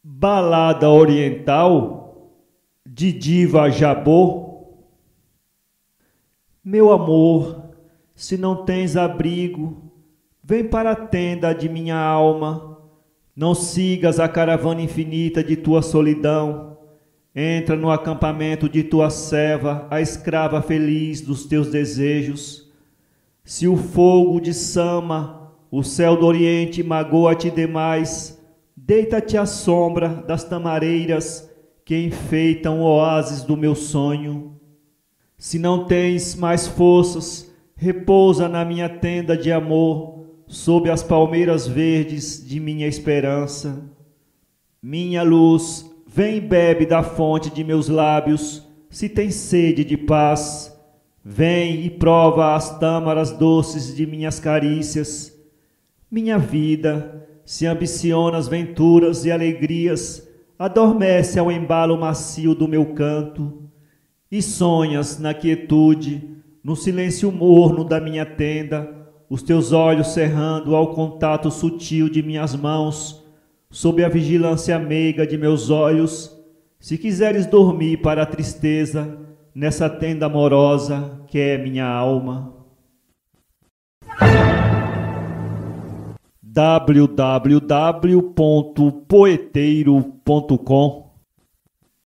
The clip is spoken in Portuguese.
Balada oriental de Diva Jabô. Meu amor, se não tens abrigo, vem para a tenda de minha alma. Não sigas a caravana infinita de tua solidão. Entra no acampamento de tua serva, a escrava feliz dos teus desejos. Se o fogo de Sama, o céu do Oriente, magoa-te demais, deita-te à sombra das tamareiras que enfeitam o oásis do meu sonho. Se não tens mais forças, repousa na minha tenda de amor, sob as palmeiras verdes de minha esperança. Minha luz, vem e bebe da fonte de meus lábios, se tens sede de paz. Vem e prova as tâmaras doces de minhas carícias. Minha vida, se ambicionas venturas e alegrias, adormece ao embalo macio do meu canto, e sonhas na quietude, no silêncio morno da minha tenda, os teus olhos cerrando ao contato sutil de minhas mãos, sob a vigilância meiga de meus olhos. Se quiseres dormir para a tristeza, nessa tenda amorosa que é minha alma. www.poeteiro.com